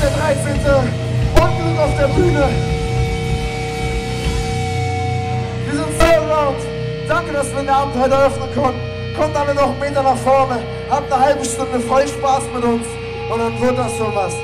der 13. Unglück auf der Bühne. Wir sind Soulround. Danke, dass wir den Abend heute eröffnen konnten. Kommt alle noch einen Meter nach vorne. Habt eine halbe Stunde voll Spaß mit uns. Und dann wird das schon was.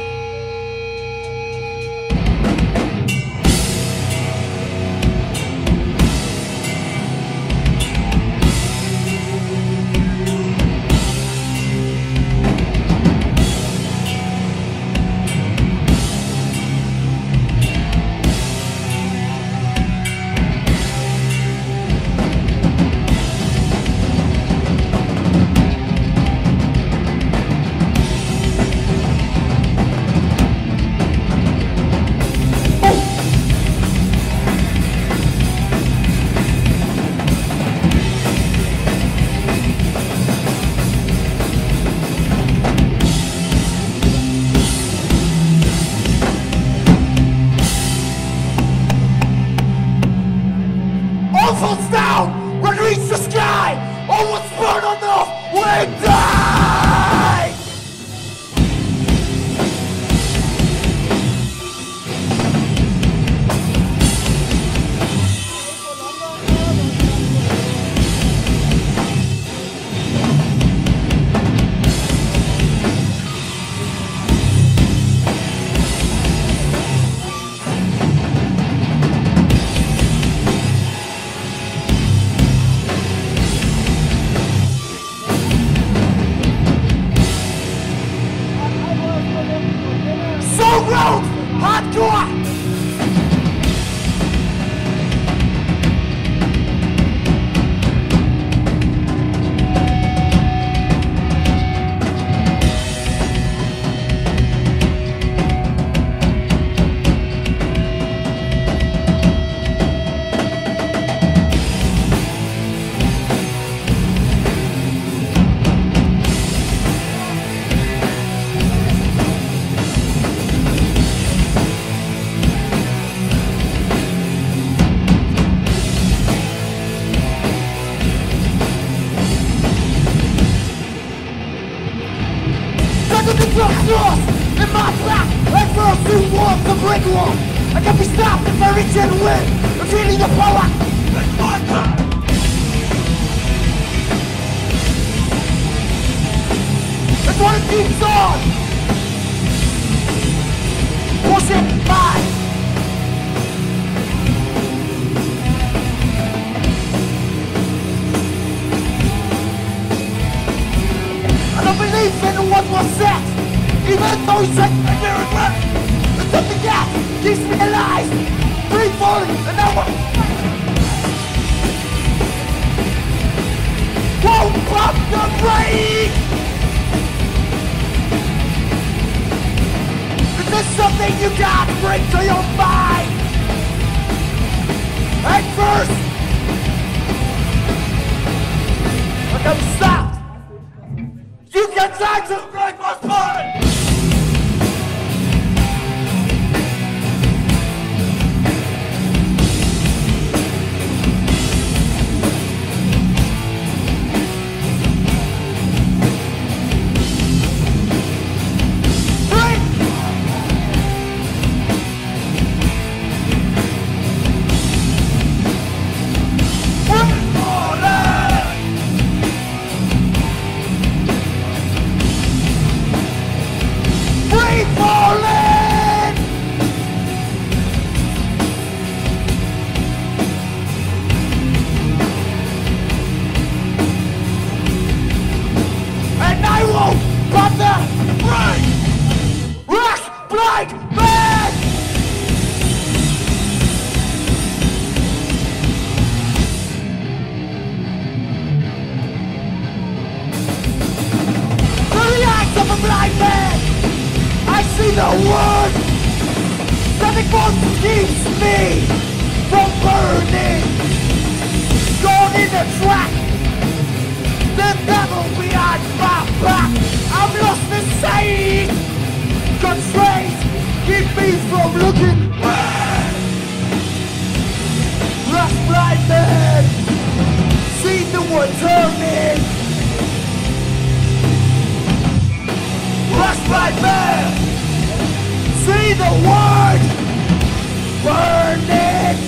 See the world burning.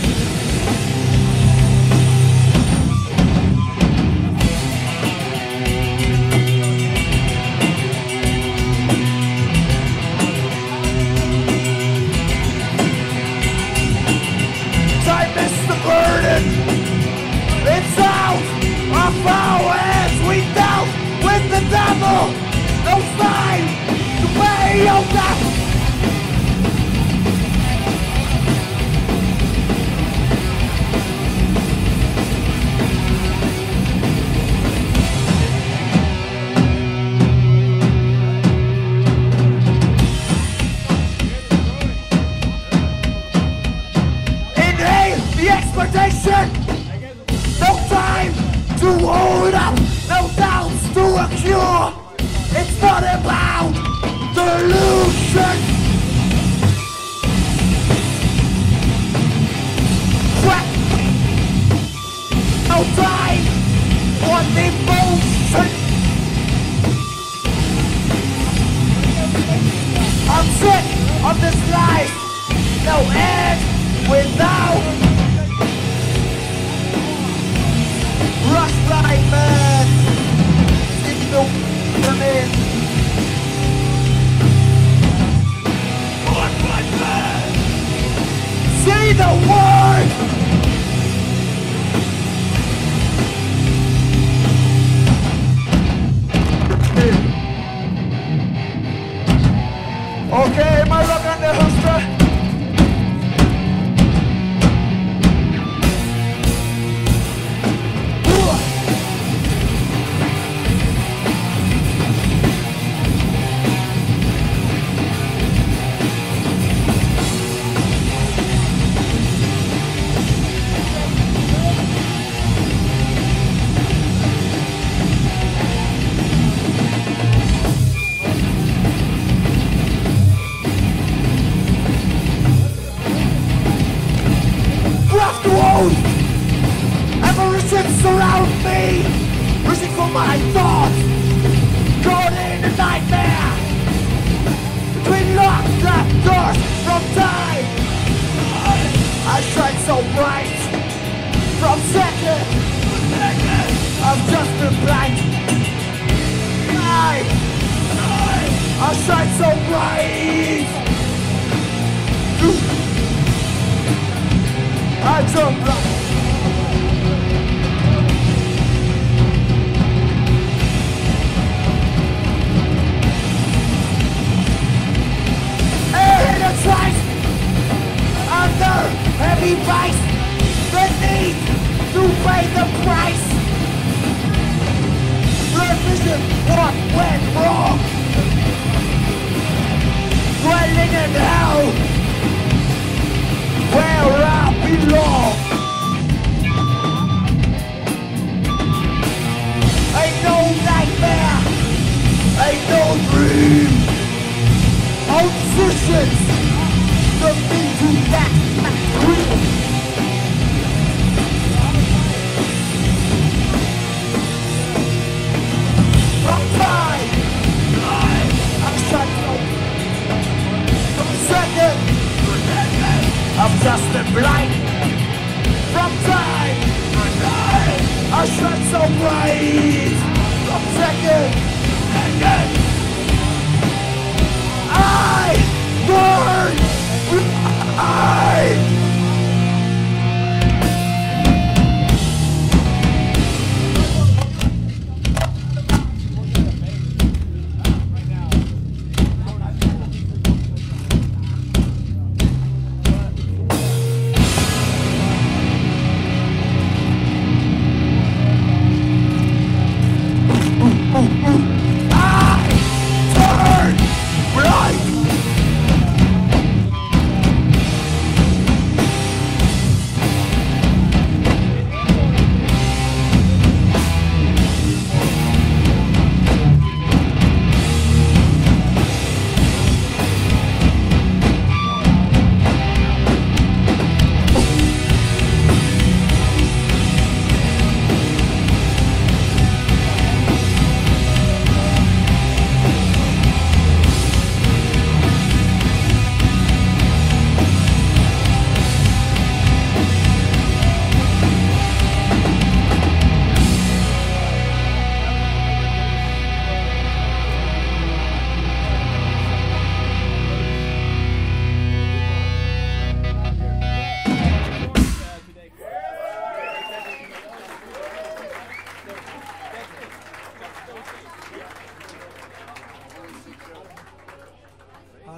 Time is the burden. It's out of our hands. We dealt with the devil. No time to pay your debt. No time to hold up, no doubts to a cure. It's not about delusion. Crack. No time for devotion. I'm sick of this life. No end without rush like man. See the burning. What was that? See the word. Okay, my rock on the holster. Apparitions surround me, reaching for my thoughts, caught in a nightmare, between locked up doors from time. I shine so bright, from second, I've just been blind. I shine so bright, I jump right. Under heavy vice, the need to pay the price. Revision what went wrong. Dwelling in hell, where I belong. Ain't no nightmare, ain't no dream. Positions the me to that dream. From time, I'm shut up. From second, I'm just a blind. From time, I shine so bright. From second, I go.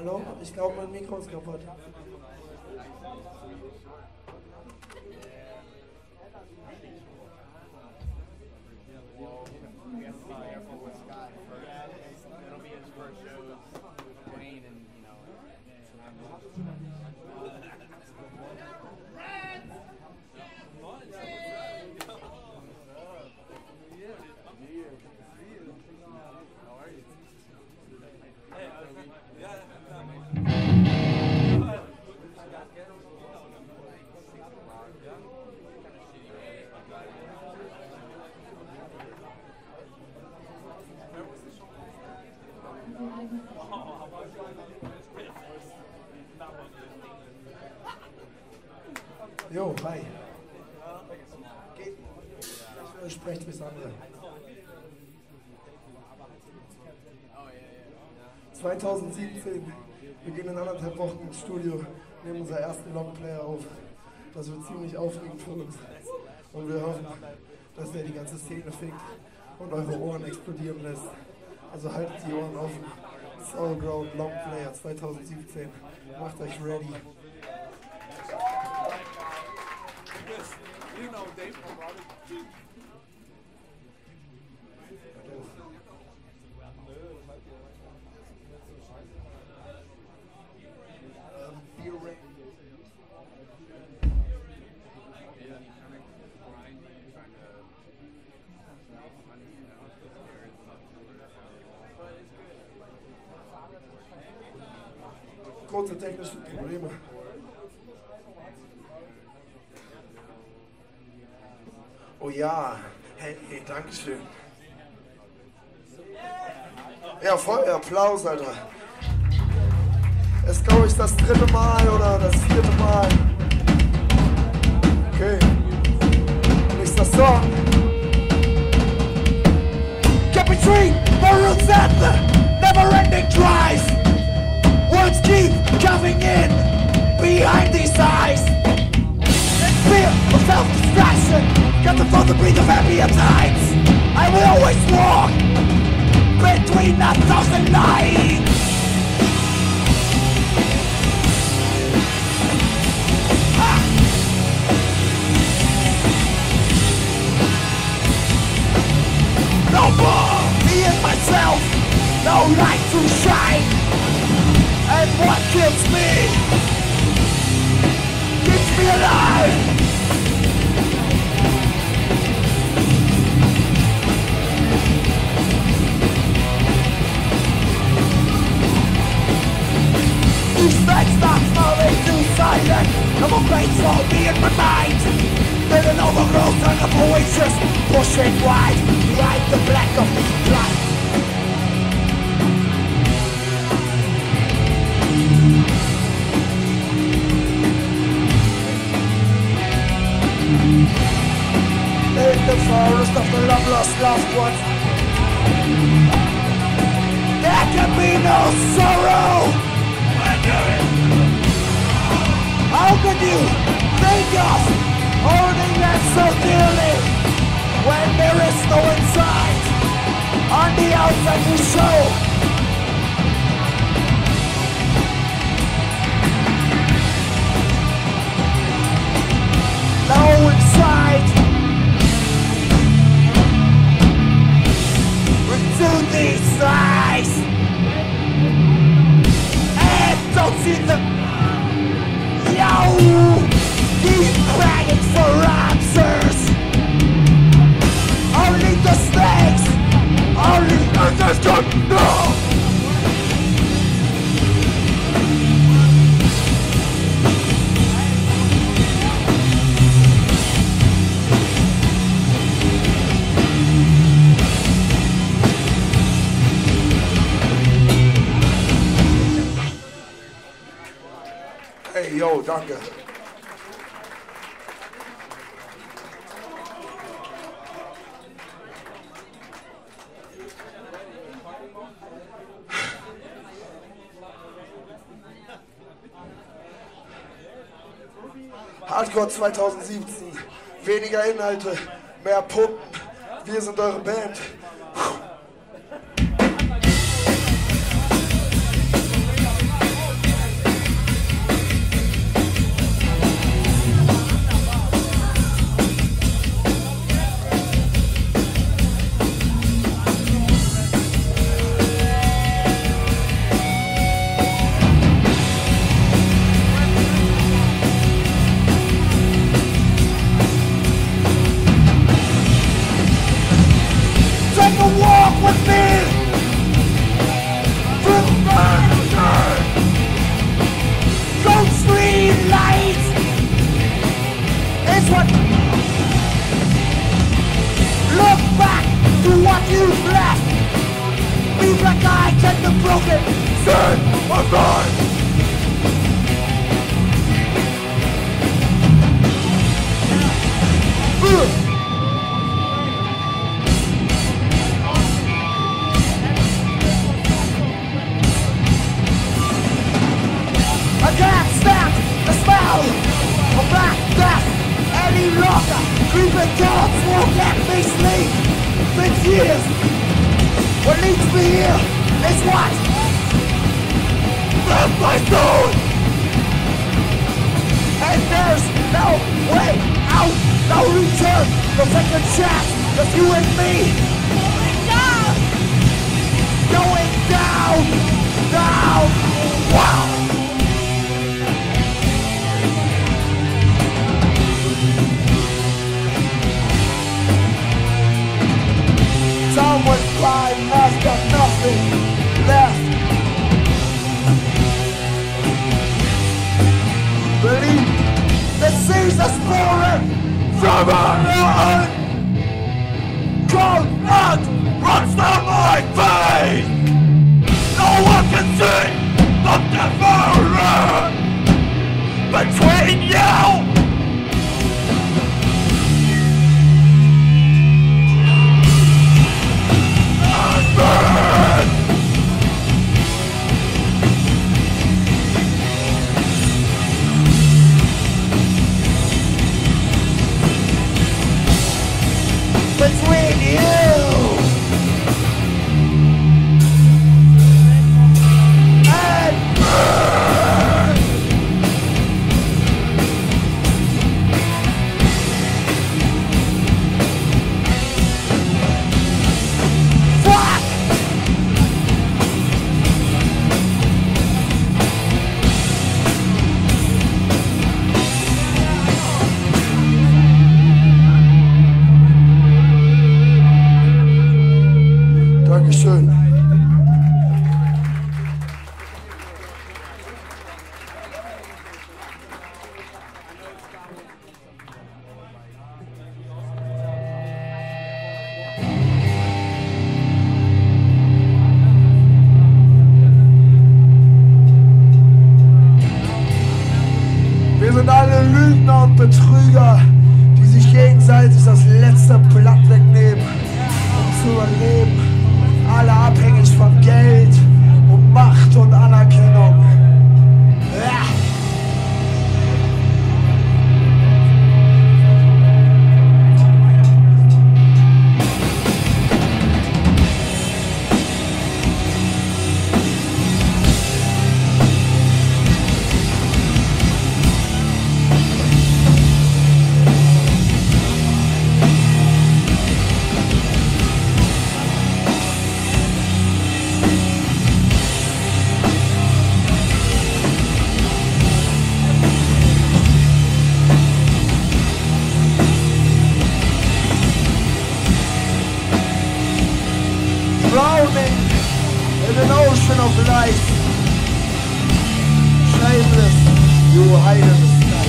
Hallo? Ich glaube, mein Mikro ist kaputt. Jo, hi. Geht. Ich spreche bis andere. 2017. Wir gehen in 1,5 Wochen ins Studio, nehmen unser ersten Longplayer auf. Das wird ziemlich aufregend für uns. Und wir hoffen, dass der die ganze Szene fickt und eure Ohren explodieren lässt. Also haltet die Ohren offen. Soulground Longplayer 2017. Macht euch ready. You know, Dave from Robert. Kurze technische Probleme. Oh ja, hey, Dankeschön. Ja, voll Applaus, Alter. Es ist, glaube ich, das 3. Mal oder das 4. Mal. Okay. Nächster Song. Between morals and the never-ending drive. Words keep coming in behind these eyes. Fear of self-destruction, got the phone to breathe of happier times. I will always walk between 1,000 lines. No more me and myself, no light to shine. And what kills me keeps me alive. These nights not falling too silent. I'm afraid for me in my mind. Then an overgrowth and a voices pushing wide, like the black of the light. In the forest of the loveless loved ones, there can be no sorrow. How can you think of holding that so dearly when there is no inside? On the outside you show no inside. To these eyes and don't see them. Yo, keep crying for answers. Only the snakes, only others don't know. Hey, yo, danke. Hardcore 2017. Weniger Inhalte, mehr Pumpen. Wir sind eure Band. sin of mine. I can't stand the smell of black death any longer. Creeping thoughts won't let me sleep. 6 years. What leads me here is what? From my soul. And there's no way out, no return, no second chance. Just you and me. Going down, down. Wow. Someone crying has got nothing left. Believe the seas are pouring from our own. Cold blood runs down my veins. No one can see the difference between you. Between you and fuck. Dankeschön. Wir sind alle Lügner und Betrüger, die sich gegenseitig das letzte Blatt wegnehmen, um zu überleben. Alle abhängig von Geld und Macht und Anerkennung. Ja. Drowning in an ocean of life. Shameless, you hide in the sky.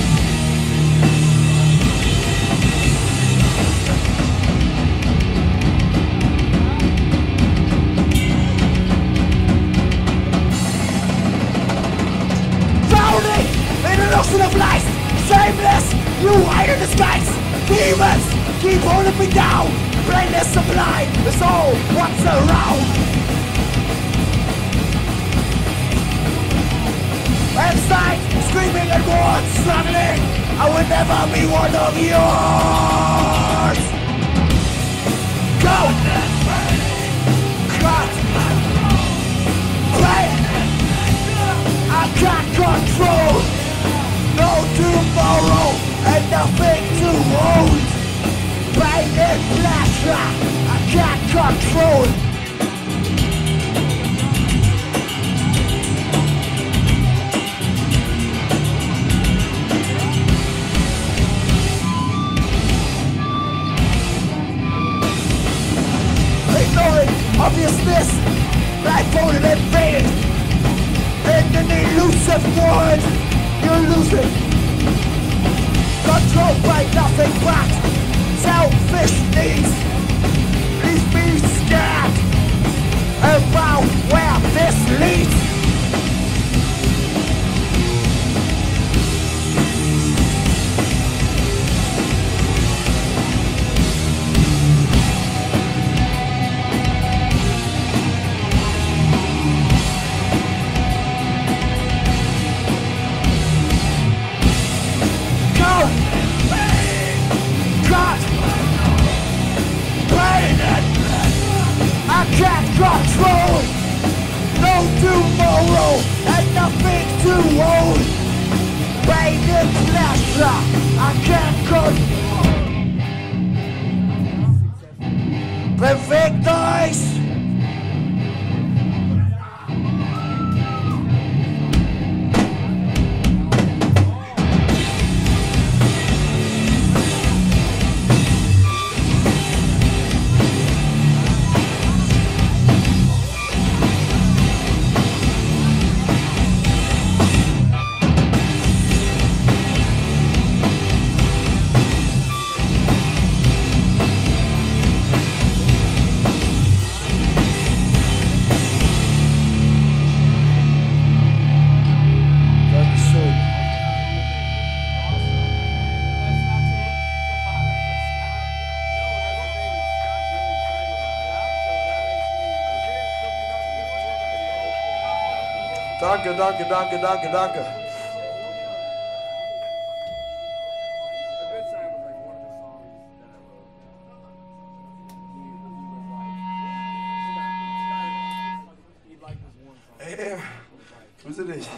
Drowning in an ocean of life. Shameless, you hide in the skies. Demons keep holding me down. Blindness sublime is all what's around. Inside, screaming at words, struggling. I will never be one of yours. Go! Cut! Play! I can't control. No tomorrow and nothing to hold. Pain and pleasure, I can't control. Ignoring obviousness, blindfolded and faded. In an elusive world, you're losing. Controlled by nothing but selfish needs. Leave me scared about where this leads. klar, erkennen. Bewegt euch! Danke, danke, danke, danke, danke. Hey, grüße dich.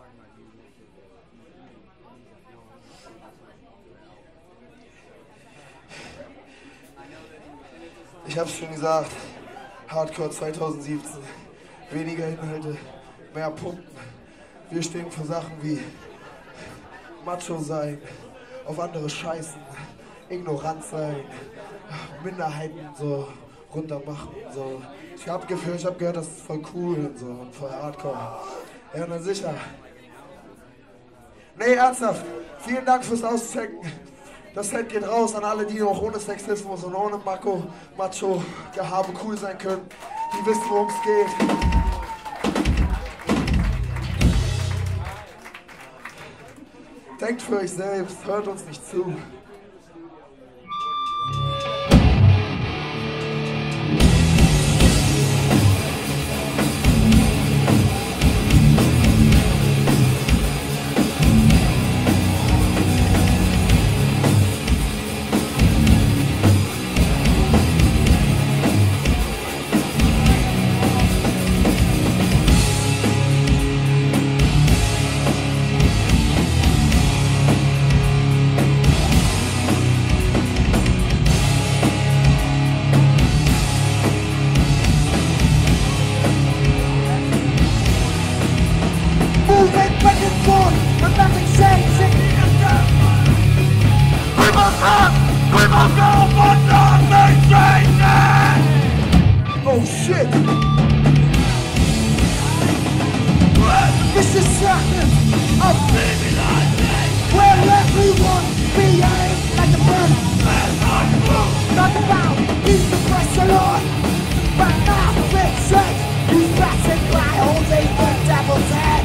Ich hab's schon gesagt, Hardcore 2017, weniger Inhalte, mehr Pumpen. Wir stehen für Sachen wie Macho sein, auf andere scheißen, ignorant sein, Minderheiten so runtermachen. So. Ich hab gehört, das ist voll cool und so und voll Hardcore. Ja, na sicher. Nee, ernsthaft, vielen Dank fürs Auschecken. Das Set geht raus an alle, die auch ohne Sexismus und ohne Macho Gehabe cool sein können. Die wissen, worum es geht. Denkt für euch selbst, hört uns nicht zu. Oh shit! This is sadness of civilization, where everyone behaves like a bird. Not about he's the press alone, but not fixing. Who's passing by holding the devil's head?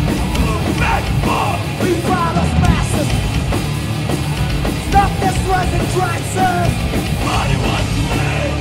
We follow masters. Stop this rising crisis. Body wants to live.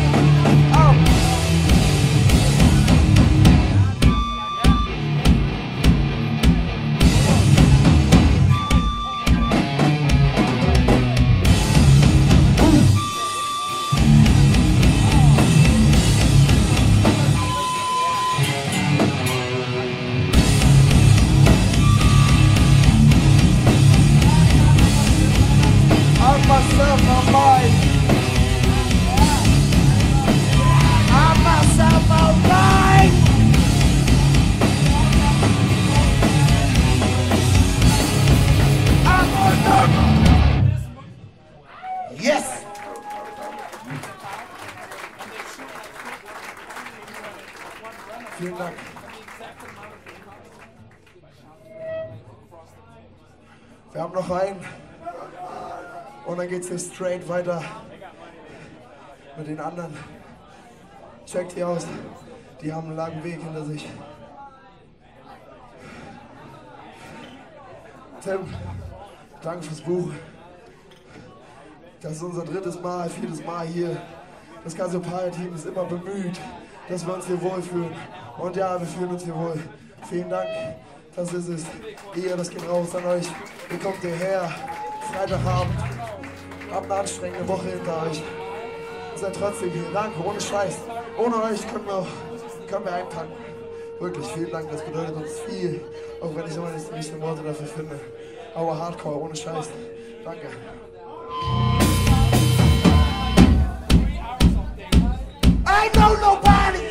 Yes! Vielen Dank. Wir haben noch einen und dann geht's hier straight weiter mit den anderen. Checkt die aus, die haben einen langen Weg hinter sich. Tim, danke fürs Buch. Das ist unser viertes Mal hier. Das Cassiopeia-Team ist immer bemüht, dass wir uns hier wohlfühlen. Und ja, wir fühlen uns hier wohl. Vielen Dank, das ist es. Das geht raus an euch. Ihr kommt hierher, Freitagabend, habt eine anstrengende Woche hinter euch. Ihr seid trotzdem hier. Danke, ohne Scheiß. Ohne euch können wir einpacken. Wirklich, vielen Dank, das bedeutet uns viel. Auch wenn ich immer nicht die richtigen Worte dafür finde. Aber Hardcore, ohne Scheiß. Danke. I know nobody.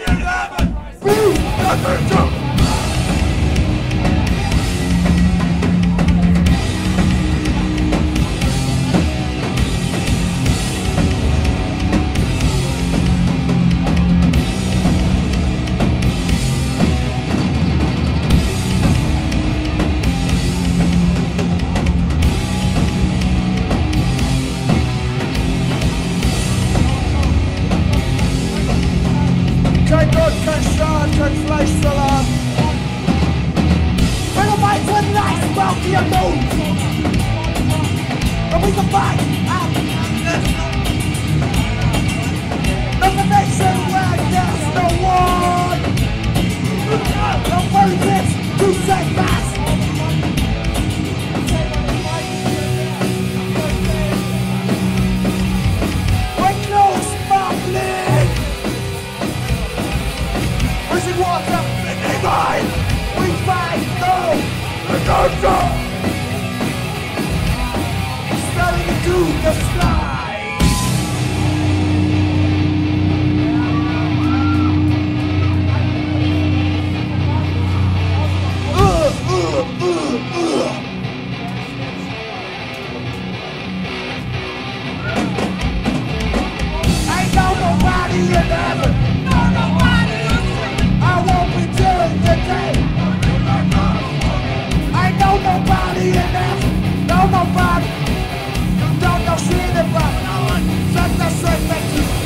Kein Gott, kein Staat, kein Fleischsalat. Wenn du meinst, wenn Leisten braucht ihr Mut. Dann bist du fein. Nothing makes it right, there's no one. No politics, to say fast. When no smuggling. Prison water, they mine. We fight, no, the culture. Starting into the sky. Ain't no nobody in heaven. I won't be doing today. I know nobody in heaven. No nobody. You don't know shit about no one. Set the straight back to you.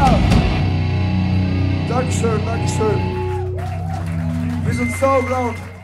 Dankeschön, Dankeschön. Wir sind so laut.